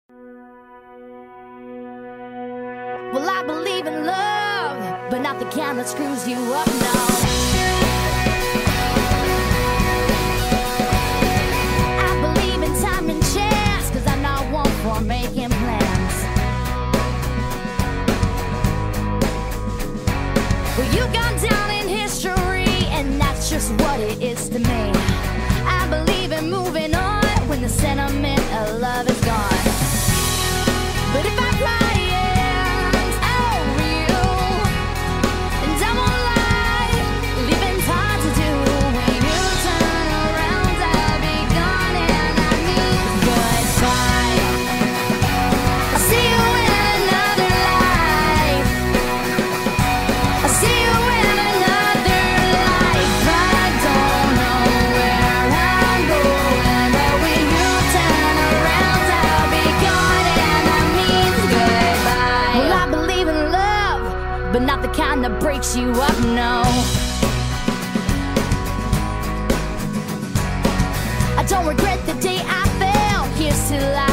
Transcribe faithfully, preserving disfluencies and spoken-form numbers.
Well, I believe in love, but not the kind that screws you up, no. I believe in time and chance, cause I'm not one for making plans. Well, you've gone down in history, and that's just what it is to me. I believe in moving on when the sentiment of love is gone. But if I fly that breaks you up, no. I don't regret the day I fell. Here's to life.